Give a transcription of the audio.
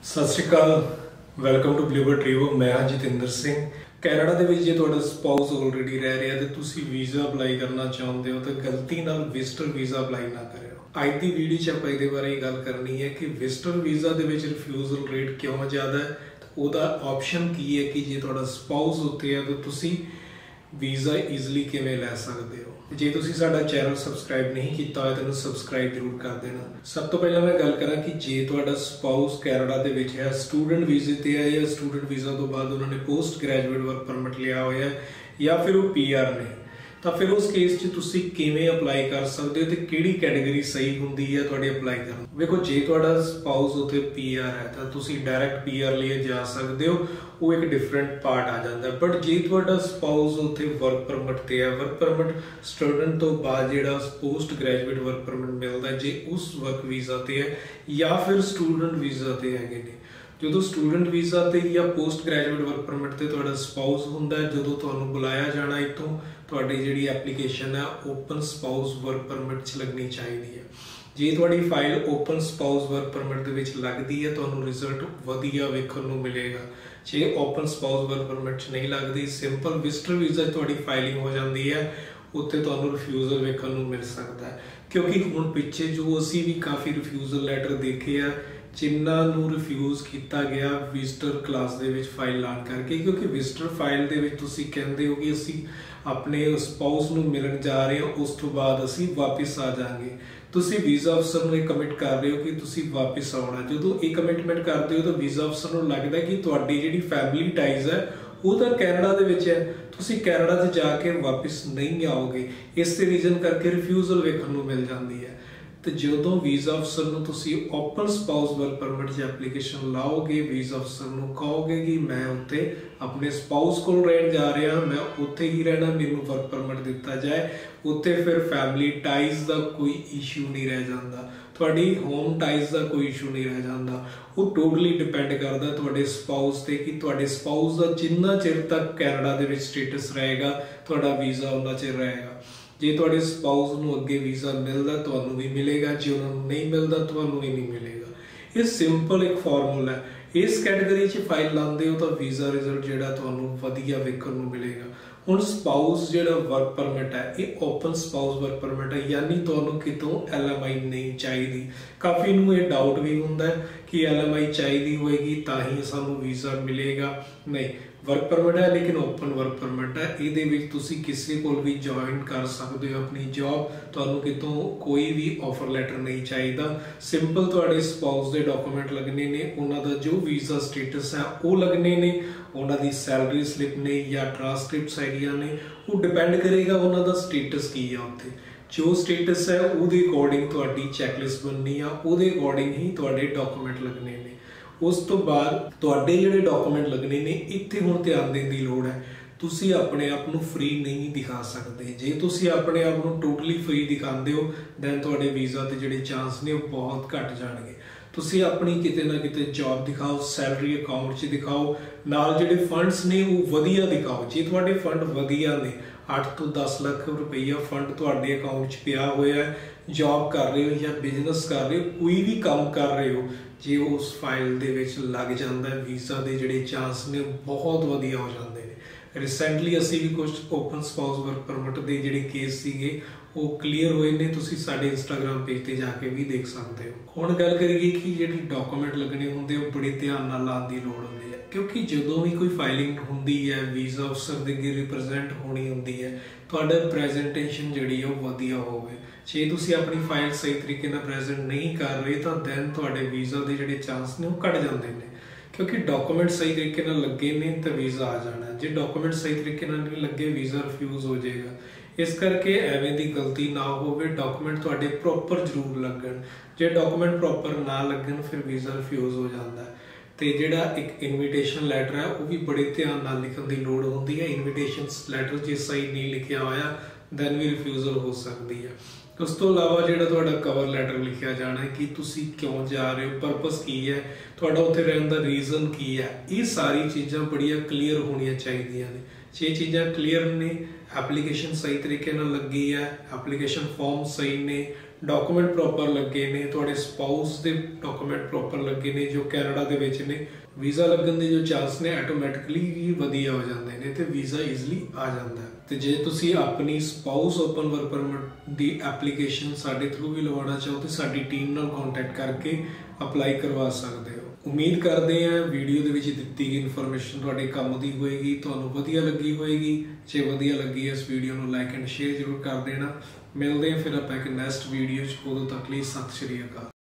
सत श्री अकाल, welcome to Bluebird ट्रीवो। मैं हाँ जतिंदर सिंह। कैनेडा ਦੇ ਵਿੱਚ ਜੇ ਤੁਹਾਡਾ ਸਪਾਊਸ ਆਲਰੇਡੀ ਰਹਿ ਰਿਹਾ ਤੇ ਤੁਸੀਂ ਵੀਜ਼ਾ ਅਪਲਾਈ ਕਰਨਾ ਚਾਹੁੰਦੇ ਹੋ ਤਾਂ ਗਲਤੀ ਨਾਲ ਵਿਜ਼ਟਰ ਵੀਜ਼ਾ ਅਪਲਾਈ ਨਾ ਕਰਿਓ। ਅੱਜ ਦੀ ਵੀਡੀਓ 'ਚ ਆਪਾਂ ਇਹਦੇ ਬਾਰੇ ਗੱਲ ਕਰਨੀ ਹੈ ਕਿ ਵਿਜ਼ਟਰ ਵੀਜ਼ਾ ਦੇ ਵਿੱਚ ਰਿਫਿਊਜ਼ਲ ਰੇਟ ਕਿਉਂ ਜ਼ਿਆਦਾ ਹੈ, ਉਹਦਾ ਆਪਸ਼ਨ ਕੀ ਹੈ ਕਿ ਜੇ ਤੁਹਾਡਾ ਸਪਾਊਸ ਉੱਥੇ ਹੈ ਤਾਂ ਤੁਸੀਂ ਵੀਜ਼ਾ ਈਜ਼ੀਲੀ ਕਿਵੇਂ ਲੈ ਸਕਦੇ ਹੋ। ਜੇ ਤੁਸੀਂ ਸਾਡਾ ਚੈਨਲ ਸਬਸਕ੍ਰਾਈਬ ਨਹੀਂ ਕੀਤਾ ਹੋਇਆ ਤਾਂ ਇਹਨੂੰ ਸਬਸਕ੍ਰਾਈਬ ਜ਼ਰੂਰ ਕਰ ਦੇਣਾ। ਸਭ ਤੋਂ ਪਹਿਲਾਂ ਮੈਂ ਗੱਲ ਕਰਾਂ ਕਿ ਜੇ ਤੁਹਾਡਾ ਸਪਾਊਸ ਕੈਨੇਡਾ ਦੇ ਵਿੱਚ ਹੈ, ਸਟੂਡੈਂਟ ਵੀਜ਼ੇ ਤੇ ਹੈ ਜਾਂ ਸਟੂਡੈਂਟ ਵੀਜ਼ਾ ਤੋਂ ਬਾਅਦ ਉਹਨਾਂ ਨੇ ਪੋਸਟ ਗ੍ਰੈਜੂਏਟ ਵਰਕ ਪਰਮਿਟ ਲਿਆ ਹੋਇਆ ਹੈ ਜਾਂ ਫਿਰ ਉਹ ਪੀਆਰ ਨੇ, ਤਾਂ ਫਿਰ ਉਸ ਕੇਸ 'ਚ ਤੁਸੀਂ ਕਿਵੇਂ ਅਪਲਾਈ ਕਰ ਸਕਦੇ ਹੋ ਤੇ ਕਿਹੜੀ ਕੈਟੇਗਰੀ ਸਹੀ ਹੁੰਦੀ ਹੈ ਤੁਹਾਡੇ ਅਪਲਾਈ ਕਰਨ। ਵੇਖੋ, ਜੇ ਤੁਹਾਡਾ ਸਪਾਊਸ ਉੱਥੇ ਪੀਆਰ ਹੈ ਤਾਂ ਤੁਸੀਂ ਡਾਇਰੈਕਟ ਪੀਆਰ ਲਈ ਜਾ ਸਕਦੇ ਹੋ, ਉਹ ਇੱਕ ਡਿਫਰੈਂਟ ਪਾਰਟ ਆ ਜਾਂਦਾ। ਬਟ ਜੇ ਤੁਹਾਡਾ ਸਪਾਊਸ ਉੱਥੇ ਵਰਕ ਪਰਮਿਟ ਤੇ ਹੈ, ਵਰਕ ਪਰਮਿਟ ਸਟੂਡੈਂਟ ਤੋਂ ਬਾਅਦ ਜਿਹੜਾ ਪੋਸਟ ਗ੍ਰੈਜੂਏਟ ਵਰਕ ਪਰਮਿਟ ਮਿਲਦਾ, ਜੇ ਉਸ ਵਰਕ ਵੀਜ਼ਾ ਤੇ ਹੈ ਜਾਂ ਫਿਰ ਸਟੂਡੈਂਟ ਵੀਜ਼ਾ ਤੇ ਹੈਗੇ ਨੇ, ਜਦੋਂ ਸਟੂਡੈਂਟ ਵੀਜ਼ਾ ਤੇ ਜਾਂ ਪੋਸਟ ਗ੍ਰੈਜੂਏਟ ਵਰਕ ਪਰਮਿਟ ਤੇ ਤੁਹਾਡਾ ਸਪਾਊਸ ਹੁੰਦਾ, ਜਦੋਂ ਤੁਹਾਨੂੰ ਬੁਲਾਇਆ ਜਾਣਾ ਇੱਥੋਂ, ਤੁਹਾਡੀ ਜਿਹੜੀ ਐਪਲੀਕੇਸ਼ਨ ਹੈ ਓਪਨ ਸਪਾਊਸ ਵਰਕ ਪਰਮਿਟ 'ਚ ਲੱਗਣੀ ਚਾਹੀਦੀ ਹੈ। ਜੇ ਤੁਹਾਡੀ file open spouse work permit ਦੇ ਵਿੱਚ ਲੱਗਦੀ ਹੈ, ਤੁਹਾਨੂੰ ਰਿਜ਼ਲਟ ਵਧੀਆ ਵੇਖਣ ਨੂੰ ਮਿਲੇਗਾ। ਜੇ ਓਪਨ ਸਪਾਊਸ ਵਰਕ ਪਰਮਿਟ 'ਚ ਨਹੀਂ ਲੱਗਦੀ, ਸਿੰਪਲ ਵਿਜ਼ਟਰ ਵੀਜ਼ਾ ਤੁਹਾਡੀ ਫਾਈਲਿੰਗ ਹੋ ਜਾਂਦੀ ਹੈ, ਉੱਥੇ ਤੁਹਾਨੂੰ ਰਿਫਿਊਜ਼ਲ ਵੇਖਣ ਨੂੰ ਮਿਲ ਸਕਦਾ ਹੈ। ਕਿਉਂਕਿ ਹੁਣ ਪਿੱਛੇ ਜੋ ਅਸੀਂ ਵੀ ਕਾਫੀ ਰਿਫਿਊਜ਼ਲ ਲੈਟਰ ਦੇਖੇ ਆ ਜਿਨ੍ਹਾਂ ਨੂੰ ਰਿਫਿਊਜ਼ ਕੀਤਾ ਗਿਆ ਵਿਜ਼ਟਰ ਕਲਾਸ ਦੇ ਵਿੱਚ ਫਾਈਲ ਲਾਉਣ ਕਰਕੇ, ਕਿਉਂਕਿ ਵਿਜ਼ਟਰ ਫਾਈਲ ਦੇ ਵਿੱਚ ਤੁਸੀਂ ਕਹਿੰਦੇ ਹੋ ਕਿ ਅਸੀਂ ਆਪਣੇ ਸਪਾਊਸ ਨੂੰ ਮਿਲਣ ਜਾ ਰਹੇ ਹਾਂ, ਉਸ ਤੋਂ ਬਾਅਦ ਅਸੀਂ ਵਾਪਿਸ ਆ ਜਾਵਾਂਗੇ। ਤੁਸੀਂ ਵੀਜ਼ਾ ਅਫਸਰ ਨੂੰ ਇਹ ਕਮਿਟ ਕਰ ਰਹੇ ਹੋ ਕਿ ਤੁਸੀਂ ਵਾਪਿਸ ਆਉਣਾ। ਜਦੋਂ ਇਹ ਕਮਿਟਮੈਂਟ ਕਰਦੇ ਹੋ ਤਾਂ ਵੀਜ਼ਾ ਅਫਸਰ ਨੂੰ ਲੱਗਦਾ ਕਿ ਤੁਹਾਡੀ ਜਿਹੜੀ ਫੈਮਿਲੀ ਟਾਈਜ਼ ਹੈ ਉਹ ਤਾਂ ਕੈਨੇਡਾ ਦੇ ਵਿੱਚ ਹੈ, ਤੁਸੀਂ ਕੈਨੇਡਾ 'ਚ ਜਾ ਕੇ ਵਾਪਿਸ ਨਹੀਂ ਆਓਗੇ। ਇਸ ਦੇ ਰੀਜ਼ਨ ਕਰਕੇ ਰਿਫਿਊਜ਼ਲ ਵੇਖਣ ਨੂੰ ਮਿਲ ਜਾਂਦੀ ਹੈ। ਤੇ ਜਦੋਂ ਵੀਜ਼ਾ ਅਫਸਰ ਨੂੰ ਤੁਸੀਂ ਓਪਨ ਸਪਾਊਸ ਵਰਕ ਪਰਮਿਟ 'ਚ ਐਪਲੀਕੇਸ਼ਨ ਲਾਓਗੇ, ਵੀਜ਼ਾ ਅਫਸਰ ਨੂੰ ਕਹੋਗੇ ਕਿ ਮੈਂ ਉੱਥੇ ਆਪਣੇ ਸਪਾਊਸ ਕੋਲ ਰਹਿਣ ਜਾ ਰਿਹਾ, ਮੈਂ ਉੱਥੇ ਹੀ ਰਹਿਣਾ, ਮੈਨੂੰ ਵਰਕ ਪਰਮਿਟ ਦਿੱਤਾ ਜਾਏ, ਉੱਥੇ ਫਿਰ ਫੈਮਿਲੀ ਟਾਈਜ਼ ਦਾ ਕੋਈ ਇਸ਼ੂ ਨਹੀਂ ਰਹਿ ਜਾਂਦਾ, ਤੁਹਾਡੀ ਹੋਮ ਟਾਈਜ਼ ਦਾ ਕੋਈ ਇਸ਼ੂ ਨਹੀਂ ਰਹਿ ਜਾਂਦਾ। ਉਹ ਟੋਟਲੀ ਡਿਪੈਂਡ ਕਰਦਾ ਤੁਹਾਡੇ ਸਪਾਊਸ ਤੇ ਕਿ ਤੁਹਾਡੇ ਸਪਾਊਸ ਦਾ ਜਿੰਨਾ ਚਿਰ ਤੱਕ ਕੈਨੇਡਾ ਦੇ ਵਿੱਚ ਸਟੇਟਸ ਰਹੇਗਾ, ਤੁਹਾਡਾ ਵੀਜ਼ਾ ਉਨਾ ਚਿਰ ਰਹੇਗਾ। ਜੇ ਤੁਹਾਡੇ ਸਪਾਊਸ ਨੂੰ ਅੱਗੇ ਵੀਜ਼ਾ ਮਿਲਦਾ ਤੁਹਾਨੂੰ ਵੀ ਮਿਲੇਗਾ, ਜੇ ਉਹਨਾਂ ਨੂੰ ਨਹੀਂ ਮਿਲਦਾ ਤੁਹਾਨੂੰ ਵੀ ਨਹੀਂ ਮਿਲੇਗਾ। ਇਹ ਸਿੰਪਲ ਇੱਕ ਫਾਰਮੂਲਾ ਹੈ। ਇਸ ਕੈਟੇਗਰੀ 'ਚ ਫਾਈਲ ਲਾਉਂਦੇ ਹੋ ਤਾਂ ਵੀਜ਼ਾ ਰਿਜ਼ਲਟ ਜਿਹੜਾ ਤੁਹਾਨੂੰ ਵਧੀਆ ਵੇਖਣ ਨੂੰ ਮਿਲੇਗਾ। ਹੁਣ ਸਪਾਊਸ ਜਿਹੜਾ ਵਰਕ ਪਰਮਿਟ ਹੈ ਇਹ ਓਪਨ ਸਪਾਊਸ ਵਰਕ ਪਰਮਿਟ ਹੈ, ਯਾਨੀ ਤੁਹਾਨੂੰ ਕਿਤੋਂ LMI ਨਹੀਂ ਚਾਹੀਦੀ। ਕਾਫੀ ਨੂੰ ਇਹ ਡਾਊਟ ਵੀ ਹੁੰਦਾ ਕਿ LMI ਚਾਹੀਦੀ ਹੋਏਗੀ ਤਾਂ ਹੀ ਸਾਨੂੰ ਵੀਜ਼ਾ ਮਿਲੇਗਾ। ਨਹੀਂ, ਵਰਕ ਪਰਮਿਟ ਹੈ ਲੇਕਿਨ ਓਪਨ ਵਰਕ ਪਰਮਿਟ ਹੈ। ਇਹਦੇ ਵਿੱਚ ਤੁਸੀਂ ਕਿਸੇ ਕੋਲ ਵੀ ਜੁਆਇਨ ਕਰ ਸਕਦੇ ਹੋ ਆਪਣੀ ਜੌਬ, ਤੁਹਾਨੂੰ ਕਿਤੋਂ ਕੋਈ ਵੀ ਆਫਰ ਲੈਟਰ ਨਹੀਂ ਚਾਹੀਦਾ। ਸਿੰਪਲ ਤੁਹਾਡੇ ਸਪਾਊਸ ਦੇ ਡਾਕੂਮੈਂਟ ਲੱਗਣੇ ਨੇ, ਉਹਨਾਂ ਦਾ ਜੋ ਵੀਜ਼ਾ ਸਟੇਟਸ ਹੈ ਉਹ ਲੱਗਣੇ ਨੇ, ਉਹਨਾਂ ਦੀ ਸੈਲਰੀ ਸਲਿੱਪ ਨੇ ਜਾਂ ਟ੍ਰਾਂਸਕ੍ਰਿਪਟਸ ਹੈਗੀਆਂ ਨੇ, ਉਹ ਡਿਪੈਂਡ ਕਰੇਗਾ ਉਹਨਾਂ ਦਾ ਸਟੇਟਸ ਕੀ ਆ ਉੱਥੇ। ਜੋ ਸਟੇਟਸ ਹੈ ਉਹਦੇ ਅਕੋਰਡਿੰਗ ਤੁਹਾਡੀ ਚੈੱਕਲਿਸਟ ਬਣਨੀ ਆ, ਉਹਦੇ ਅਕੋਰਡਿੰਗ ਹੀ ਤੁਹਾਡੇ ਡਾਕੂਮੈਂਟ ਲੱਗਣੇ ਨੇ। ਉਸ ਤੋਂ ਬਾਅਦ ਤੁਹਾਡੇ ਜਿਹੜੇ ਡਾਕੂਮੈਂਟ ਲੱਗਣੇ ਨੇ, ਇੱਥੇ ਹੁਣ ਧਿਆਨ ਦੇਣ ਦੀ ਲੋੜ ਹੈ। ਤੁਸੀਂ ਆਪਣੇ ਆਪ ਨੂੰ ਫ੍ਰੀ ਨਹੀਂ ਦਿਖਾ ਸਕਦੇ। ਜੇ ਤੁਸੀਂ ਆਪਣੇ ਆਪ ਨੂੰ ਟੋਟਲੀ ਫ੍ਰੀ ਦਿਖਾਉਂਦੇ ਹੋ ਦੈਨ ਤੁਹਾਡੇ ਵੀਜ਼ਾ ਤੇ ਜਿਹੜੇ ਚਾਂਸ ਨੇ ਉਹ ਬਹੁਤ ਘੱਟ ਜਾਣਗੇ। ਤੁਸੀਂ ਆਪਣੀ ਕਿਤੇ ਨਾ ਕਿਤੇ ਜੌਬ ਦਿਖਾਓ, ਸੈਲਰੀ ਅਕਾਊਂਟ 'ਚ ਦਿਖਾਓ, ਨਾਲ ਜਿਹੜੇ ਫੰਡਸ ਨੇ ਉਹ ਵਧੀਆ ਦਿਖਾਓ। ਜੇ ਤੁਹਾਡੇ ਫੰਡ ਵਧੀਆ ਨੇ, 8 ਤੋਂ 10 ਲੱਖ ਰੁਪਈਆ ਫੰਡ ਤੁਹਾਡੇ ਅਕਾਊਂਟ 'ਚ ਪਿਆ ਹੋਇਆ, ਜੌਬ ਕਰ ਰਹੇ ਹੋ ਜਾਂ ਬਿਜ਼ਨਸ ਕਰ ਰਹੇ ਹੋ, ਕੋਈ ਵੀ ਕੰਮ ਕਰ ਰਹੇ ਹੋ, ਜੇ ਉਸ ਫਾਈਲ ਦੇ ਵਿੱਚ ਲੱਗ ਜਾਂਦਾ ਵੀਜ਼ਾ ਦੇ ਜਿਹੜੇ ਚਾਂਸ ਨੇ ਬਹੁਤ ਵਧੀਆ ਹੋ ਜਾਂਦੇ ਨੇ। ਰਿਸੈਂਟਲੀ ਅਸੀਂ ਵੀ ਕੁਝ ਓਪਨ ਸਪਾਊਸ ਵਰਕ ਪਰਮਿਟ ਦੇ ਜਿਹੜੇ ਕੇਸ ਸੀਗੇ ਉਹ ਕਲੀਅਰ ਹੋਏ ਨੇ, ਤੁਸੀਂ ਸਾਡੇ ਇੰਸਟਾਗ੍ਰਾਮ ਪੇਜ ਤੇ ਜਾ ਕੇ ਵੀ ਦੇਖ ਸਕਦੇ ਹੋ। ਹੁਣ ਗੱਲ ਕਰੀਏ ਕਿ ਜਿਹੜੇ ਡਾਕੂਮੈਂਟ ਲੱਗਣੇ ਹੁੰਦੇ ਉਹ ਬੜੇ ਧਿਆਨ ਨਾਲ ਲਾਉਣ ਦੀ ਲੋੜ ਹੁੰਦੀ ਹੈ, ਕਿਉਂਕਿ ਜਦੋਂ ਵੀ ਕੋਈ ਫਾਈਲਿੰਗ ਹੁੰਦੀ ਹੈ ਵੀਜ਼ਾ ਅਫਸਰ ਦੇ ਅੱਗੇ ਰਿਪਰੈਜ਼ੈਂਟ ਹੋਣੀ ਹੁੰਦੀ ਹੈ, ਤੁਹਾਡਾ ਪ੍ਰੈਜੈਂਟੇਸ਼ਨ ਜਿਹੜੀ ਉਹ ਵਧੀਆ ਹੋਵੇ। ਜੇ ਤੁਸੀਂ ਆਪਣੀ ਫਾਈਲ ਸਹੀ ਤਰੀਕੇ ਨਾਲ ਪ੍ਰੈਜ਼ੈਂਟ ਨਹੀਂ ਕਰ ਰਹੇ ਤਾਂ ਦੈਨ ਤੁਹਾਡੇ ਵੀਜ਼ਾ ਦੇ ਜਿਹੜੇ ਚਾਂਸ ਨੇ ਉਹ ਘਟ ਜਾਂਦੇ ਨੇ, ਕਿਉਂਕਿ ਡਾਕੂਮੈਂਟ ਸਹੀ ਤਰੀਕੇ ਨਾਲ ਲੱਗੇ ਨੇ ਤਾਂ ਵੀਜ਼ਾ ਆ ਜਾਣਾ। ਜੇ ਡਾਕੂਮੈਂਟ ਸਹੀ ਤਰੀਕੇ ਨਾਲ ਨਹੀਂ ਲੱਗੇ ਵੀਜ਼ਾ ਰਿਫਿਊਜ਼ ਹੋ ਜਾਏਗਾ। ਇਸ ਕਰਕੇ ਐਵੇਂ ਦੀ ਗਲਤੀ ਨਾ ਹੋਵੇ, ਡਾਕੂਮੈਂਟ ਤੁਹਾਡੇ ਪ੍ਰੋਪਰ ਜ਼ਰੂਰ ਲੱਗਣ। ਜੇ ਡਾਕੂਮੈਂਟ ਪ੍ਰੋਪਰ ਨਾ ਲੱਗਣ ਫਿਰ ਵੀਜ਼ਾ ਰਿਫਿਊਜ਼ ਹੋ ਜਾਂਦਾ। ਤੇ ਜਿਹੜਾ ਇੱਕ ਇਨਵੀਟੇਸ਼ਨ ਲੈਟਰ ਹੈ ਉਹ ਵੀ ਬੜੇ ਧਿਆਨ ਨਾਲ ਲਿਖਣ ਦੀ ਲੋੜ ਹੁੰਦੀ ਹੈ। ਇਨਵੀਟੇਸ਼ਨ ਲੈਟਰ ਜੇ ਸਹੀ ਨਹੀਂ ਲਿਖਿਆ ਹੋਇਆ ਦੈਨ ਵੀ ਰਿਫਿਊਜ਼ਲ ਹੋ ਸਕਦੀ ਹੈ। ਉਸ ਤੋਂ ਇਲਾਵਾ ਜਿਹੜਾ ਤੁਹਾਡਾ ਕਵਰ ਲੈਟਰ ਲਿਖਿਆ ਜਾਣਾ ਹੈ ਕਿ ਤੁਸੀਂ ਕਿਉਂ ਜਾ ਰਹੇ ਹੋ, ਪਰਪਸ ਕੀ ਹੈ, ਤੁਹਾਡਾ ਉੱਥੇ ਰਹਿਣ ਦਾ ਰੀਜ਼ਨ ਕੀ ਹੈ, ਇਹ ਸਾਰੀ ਚੀਜ਼ਾਂ ਬੜੀਆਂ ਕਲੀਅਰ ਹੋਣੀਆਂ ਚਾਹੀਦੀਆਂ ਨੇ। ਜੇ ਇਹ ਚੀਜ਼ਾਂ ਕਲੀਅਰ ਨੇ, ਐਪਲੀਕੇਸ਼ਨ ਸਹੀ ਤਰੀਕੇ ਨਾਲ ਲੱਗੀ ਹੈ, ਐਪਲੀਕੇਸ਼ਨ ਫਾਰਮ ਸਹੀ ਨੇ, ਡਾਕੂਮੈਂਟ ਪ੍ਰੋਪਰ ਲੱਗੇ ਨੇ, ਤੁਹਾਡੇ ਸਪਾਊਸ ਦੇ ਡਾਕੂਮੈਂਟ ਪ੍ਰੋਪਰ ਲੱਗੇ ਨੇ ਜੋ ਕੈਨੇਡਾ ਦੇ ਵਿੱਚ ਨੇ, ਵੀਜ਼ਾ ਲੱਗਣ ਦੇ ਜੋ ਚਾਂਸ ਨੇ ਆਟੋਮੈਟਿਕਲੀ ਵੀ ਵਧੀਆ ਹੋ ਜਾਂਦੇ ਨੇ ਤੇ ਵੀਜ਼ਾ ਈਜ਼ਲੀ ਆ ਜਾਂਦਾ ਹੈ। ਤੇ ਜੇ ਤੁਸੀਂ ਆਪਣੀ ਸਪਾਊਸ ਓਪਨ ਵਰਕ ਪਰਮਿਟ ਦੀ ਐਪਲੀਕੇਸ਼ਨ ਸਾਡੇ ਥਰੂ ਵੀ ਲਵਾਉਣਾ ਚਾਹੋ ਤੇ ਸਾਡੀ ਟੀਮ ਨਾਲ ਕੰਟੈਕਟ ਕਰਕੇ ਅਪਲਾਈ ਕਰਵਾ ਸਕਦੇ ਹੋ। ਉਮੀਦ ਕਰਦੇ ਹਾਂ ਵੀਡੀਓ ਦੇ ਵਿੱਚ ਦਿੱਤੀ ਗਈ ਇਨਫੋਰਮੇਸ਼ਨ ਤੁਹਾਡੇ ਕੰਮ ਦੀ ਹੋਏਗੀ, ਤੁਹਾਨੂੰ ਵਧੀਆ ਲੱਗੀ ਹੋਏਗੀ। ਜੇ ਵਧੀਆ ਲੱਗੀ ਇਸ ਵੀਡੀਓ ਨੂੰ ਲਾਈਕ ਐਂਡ ਸ਼ੇਅਰ ਜ਼ਰੂਰ ਕਰ ਦੇਣਾ। ਮਿਲਦੇ ਹਾਂ ਫਿਰ ਆਪਾਂ ਇੱਕ ਨੈਕਸਟ ਵੀਡੀਓ 'ਚ, ਉਦੋਂ ਤੱਕ ਲਈ ਸਤਿ ਸ਼੍ਰੀ ਅਕਾਲ।